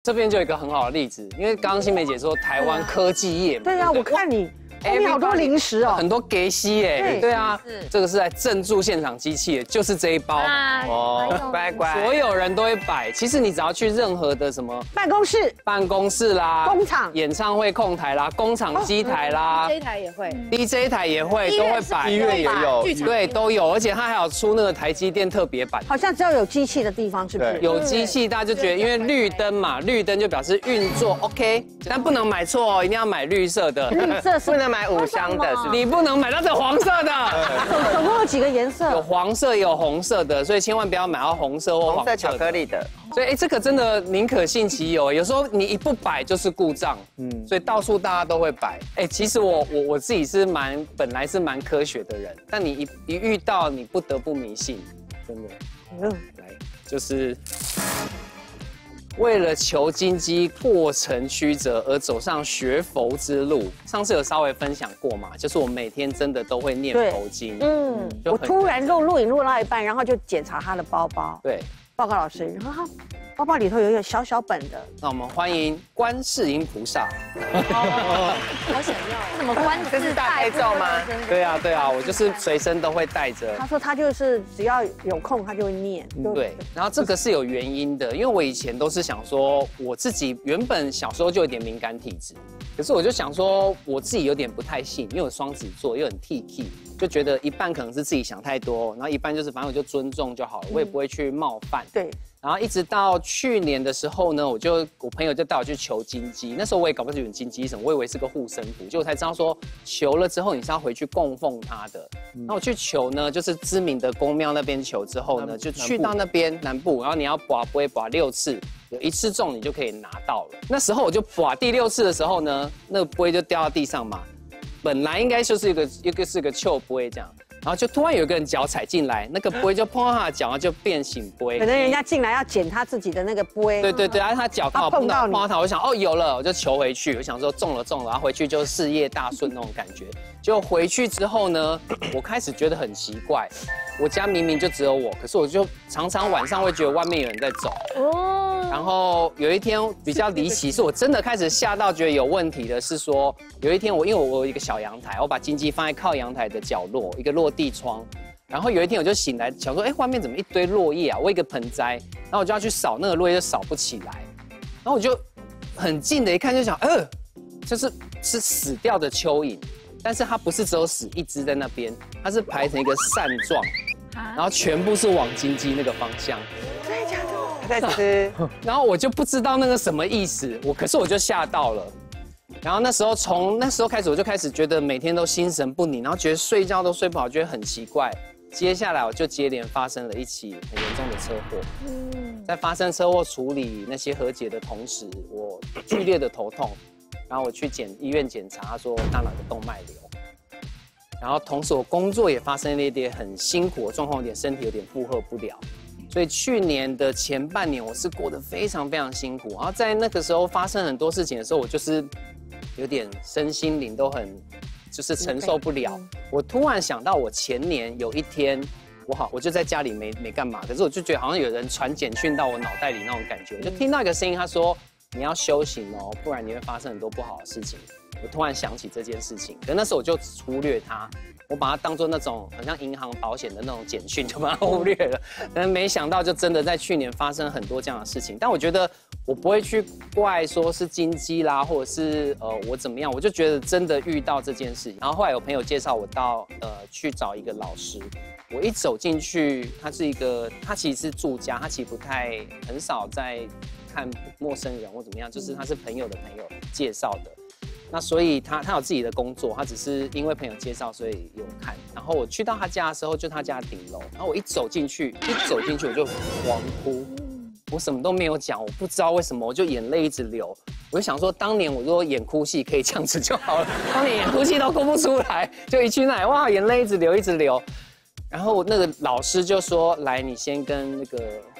这边就有一个很好的例子，因为刚刚新梅姐说台湾科技业嘛， 对啊，我看你后面好多零食哦， 很多给西耶，对啊，这个是在镇住现场机器，就是这一包哦，乖乖， 所有人都会摆。其实你只要去任何的什么办公室啦、 工厂、 演唱会控台啦、工厂机台啦 ，DJ 台也会 ，DJ 台也会，都会摆， 医院也有， 对，都有，而且它还有出那个台积电特别版， 好像只要有机器的地方，是不是？ 有机器，大家就觉得，因为绿灯嘛，绿灯就表示运作 OK， 但不能买错哦，一定要买绿色的， 绿色不能买5香的。 你不能买到这黄色的， 总共有几个颜色？ 有黄色，也有红色的，所以千万不要买到红色或黄色巧克力的。 所以这个真的宁可信其有，有时候你一不摆就是故障，所以到处大家都会摆。其实我自己是本来是蛮科学的人，但你一遇到你不得不迷信，真的。来，就是为了求金鸡，过程曲折而走上学佛之路。上次有稍微分享过嘛，就是我每天真的都会念佛经。 我突然录影录到一半，然后就检查他的包包。 对， 报告老师，然后他包包里头有一个小小本的。 那我们欢迎观世音菩萨。 好想要，怎么观这是大悲咒吗？ 对啊，我就是随身都会带着。 他说他就是只要有空他就会念。 对，然后这个是有原因的，因为我以前都是想说，我自己原本小时候就有点敏感体质，可是我就想说我自己有点不太信，因为我双子座又很 T， 就觉得一半可能是自己想太多，然后一半就是反正我就尊重就好了，我也不会去冒犯。 对。 然后一直到去年的时候呢，我朋友就带我去求金鸡，那时候我也搞不清楚金鸡是什么，我以为是个护身符，结果才知道说求了之后你是要回去供奉它的。那我去求呢，就是知名的宫庙那边求之后呢，就去到那边南部，然后你要拔杯拔6次，有1次中你就可以拿到了。那时候我就拔第6次的时候呢，那个杯就掉到地上嘛，本来应该就是一个是个旧杯这样。然后就突然有一个人脚踩进来，那个杯就碰到他的脚，然后就变形杯。 可能人家进来要捡他自己的那个杯。 对，然后他脚刚好碰到他，我想有了，我就求回去，我想说中了，然后回去就事业大顺那种感觉。结果回去之后呢，我开始觉得很奇怪，我家明明就只有我，可是我就常常晚上会觉得外面有人在走。然后有一天比较离奇，是我真的开始吓到，觉得有问题的是说，有一天因为我有一个小阳台，我把金鸡放在靠阳台的角落，一个落地窗。然后有一天我就醒来，想说，外面怎么一堆落叶啊？我一个盆栽，然后我就要去扫那个落叶，就扫不起来。然后我就很近的一看，就想，就是死掉的蚯蚓，但是它不是只有死一只在那边，它是排成一个扇状，然后全部是往金鸡那个方向。 真的假的？ 在吃， 然后我就不知道那个什么意思，可是我就吓到了。然后从那时候开始，我就开始觉得每天都心神不宁，然后觉得睡觉都睡不好，觉得很奇怪。接下来我就接连发生了一起很严重的车祸。在发生车祸处理那些和解的同时，我剧烈的头痛，然后我去医院检查，他说大脑的动脉瘤。然后同时我工作也发生了一点很辛苦的状况，身体有点负荷不了。所以去年的前半年我是过得非常非常辛苦，然后在那个时候发生很多事情的时候，我就是有点身心灵都很就是承受不了。我突然想到，我前年有一天，我就在家里没干嘛，可是我就觉得好像有人传简讯到我脑袋里那种感觉，我就听到一个声音，他说你要修行哦，不然你会发生很多不好的事情。我突然想起这件事情，可是那时候我就忽略它。我把它当作那种很像银行保险的那种简讯，就把它忽略了。但没想到，就真的在去年发生很多这样的事情。但我觉得我不会去怪说是金鸡啦，或者是我怎么样，我就觉得真的遇到这件事情。然后后来有朋友介绍我到去找一个老师，我一走进去，他其实是住家，他其实很少在看陌生人或怎么样，就是他是朋友的朋友介绍的。那所以他有自己的工作，他只是因为朋友介绍，所以有看。然后我去到他家的时候，就他家顶楼。然后我一走进去我就狂哭，我什么都没有讲，我不知道为什么，我就眼泪一直流。我就想说，当年我如果演哭戏可以这样子就好了，当年演哭戏都哭不出来，就一去那里，哇，眼泪一直流。然后那个老师就说：“来，你先跟那个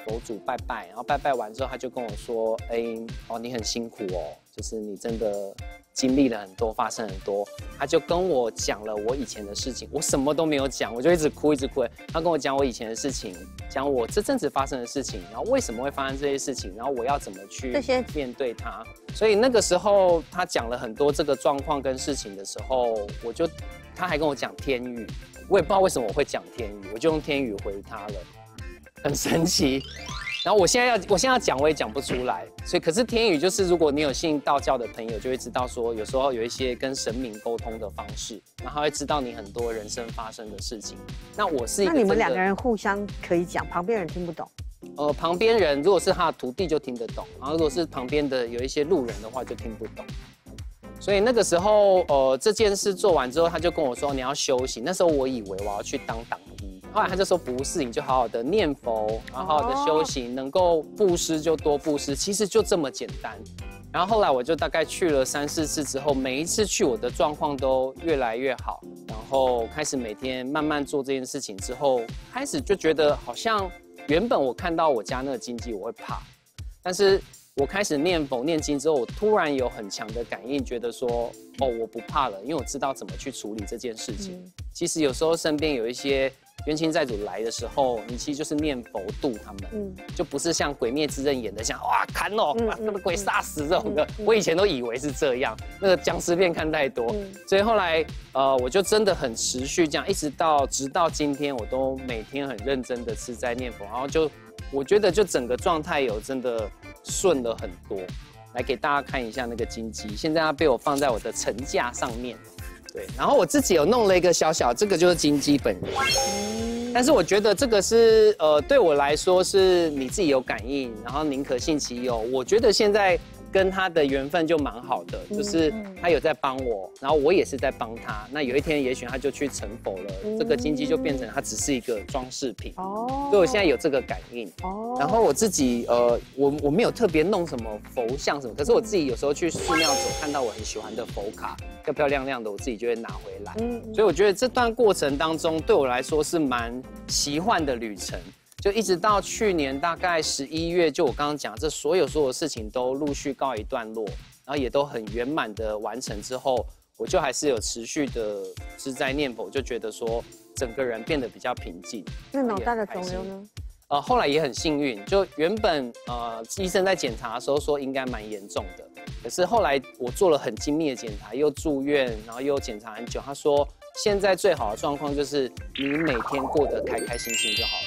佛祖拜拜，然后拜拜完之后，他就跟我说，你很辛苦哦，就是你真的经历了很多，发生很多。他就跟我讲了我以前的事情，我什么都没有讲，我就一直哭，一直哭。他跟我讲我以前的事情，讲我这阵子发生的事情，然后为什么会发生这些事情，然后我要怎么去面对它。所以那个时候他讲了很多这个状况跟事情的时候，他还跟我讲天语，我也不知道为什么我会讲天语，我就用天语回他了，很神奇。然后我现在要讲我也讲不出来，所以可是天语就是如果你有信道教的朋友就会知道说，有时候有一些跟神明沟通的方式，然后他会知道你很多人生发生的事情。那我是一个， 那你们2个人互相可以讲，旁边人听不懂。 旁边人如果是他的徒弟就听得懂，然后如果是旁边的有一些路人的话就听不懂。所以那个时候，这件事做完之后，他就跟我说你要修行。那时候我以为我要去当党医，后来他就说不是，你就好好的念佛，然后好好的修行，能够布施就多布施，其实就这么简单。然后后来我就大概去了3、4次之后，每一次去我的状况都越来越好，然后开始每天慢慢做这件事情之后，开始就觉得好像原本我看到我家那个经济我会怕，但是我开始念佛念经之后，我突然有很强的感应，觉得说，我不怕了，因为我知道怎么去处理这件事情。其实有时候身边有一些冤亲债主来的时候，你其实就是念佛度他们，就不是像《鬼灭之刃》演的像哇砍哦，把那个鬼杀死这种的。我以前都以为是这样，那个僵尸片看太多，所以后来我就真的很持续这样，直到今天，我都每天很认真的是在念佛，然后我觉得就整个状态有真的顺了很多。来给大家看一下那个金鸡，现在它被我放在我的层架上面。对，然后我自己有弄了一个小，这个就是金鸡本人。但是我觉得这个是对我来说是你自己有感应，然后宁可信其有。我觉得现在跟他的缘分就蛮好的，就是他有在帮我，然后我也是在帮他。那有一天也许他就去成佛了，这个金鸡就变成他只是一个装饰品。所以我现在有这个感应。然后我自己我没有特别弄什么佛像什么，可是我自己有时候去寺庙走，看到我很喜欢的佛卡，漂漂亮亮的，我自己就会拿回来。所以我觉得这段过程当中对我来说是蛮奇幻的旅程。就一直到去年大概11月，就我刚刚讲，这所有事情都陆续告一段落，然后也都很圆满的完成之后，我就还是有持续的是在念佛，就觉得说整个人变得比较平静。 那脑袋的肿瘤呢？ 后来也很幸运，就原本医生在检查的时候说应该蛮严重的，可是后来我做了很精密的检查，又住院，然后又检查很久，他说现在最好的状况就是你每天过得开开心心就好了。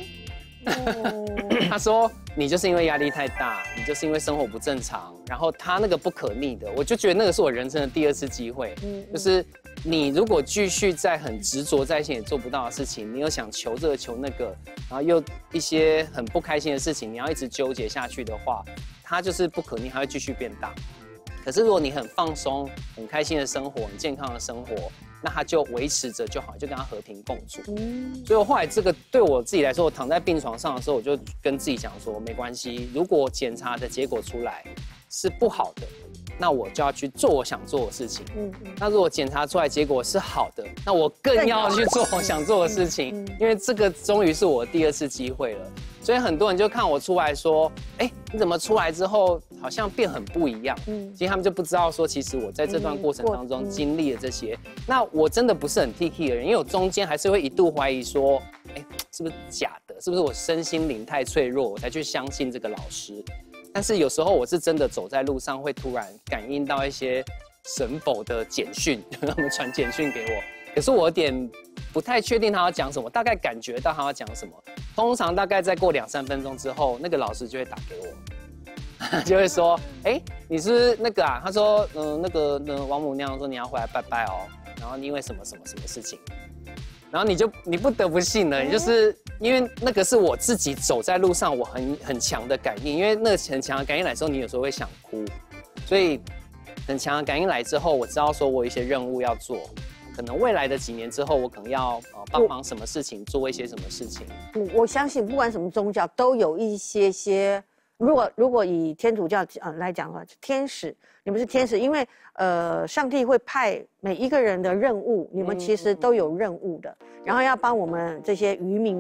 他说你就是因为压力太大，你就是因为生活不正常，然后他那个不可逆的，我就觉得那个是我人生的第2次机会，就是你如果继续在很执着在一些也做不到的事情，你又想求这个求那个，然后又一些很不开心的事情，你要一直纠结下去的话，它就是不可逆，它会继续变大。可是如果你很放松、很开心的生活、很健康的生活，那它就维持着就好，就跟它和平共处。所以我后来这个对我自己来说，我躺在病床上的时候，我就跟自己讲说，没关系，如果检查的结果出来是不好的，那我就要去做我想做的事情。那如果检查出来结果是好的，那我更要去做我想做的事情，因为这个终于是我第2次机会了。所以很多人就看我出来说，你怎么出来之后好像变很不一样？其实他们就不知道说，其实我在这段过程当中经历了这些。那我真的不是很 T 的人，因为我中间还是会一度怀疑说，是不是假的？是不是我身心灵太脆弱，我才去相信这个老师？但是有时候我是真的走在路上，会突然感应到一些神佛的简讯，他们传简讯给我，可是我有点不太确定他要讲什么，大概感觉到他要讲什么。通常大概再过2、3分钟之后，那个老师就会打给我，就会说，你是不是那个啊？他说，那个王母娘说你要回来拜拜哦，然后你因为什么事情，然后你不得不信了，你就是因为那个是我自己走在路上我很强的感应，因为那个很强的感应来的时候，你有时候会想哭，所以很强的感应来之后，我知道说我有一些任务要做。可能未来的几年之后，我可能要帮忙什么事情，做一些什么事情。 我相信不管什么宗教，都有一些。如果以天主教来讲的话，天使，你们是天使，因为上帝会派每一个人的任务，你们其实都有任务的，然后要帮我们这些渔民们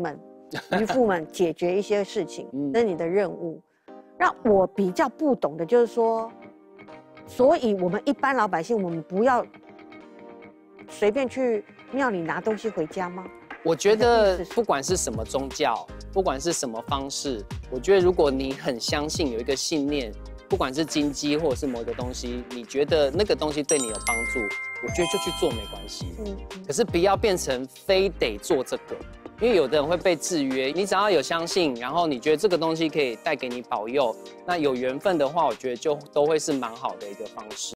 渔夫们解决一些事情， 嗯这是你的任务。让我比较不懂的就是说，所以我们一般老百姓，我们不要随便去庙里拿东西回家吗？ 我觉得不管是什么宗教，不管是什么方式，我觉得如果你很相信有一个信念，不管是金鸡或者是某一个东西，你觉得那个东西对你有帮助，我觉得就去做没关系。可是不要变成非得做这个，因为有的人会被制约。你只要有相信，然后你觉得这个东西可以带给你保佑，那有缘分的话，我觉得就都会是蛮好的一个方式。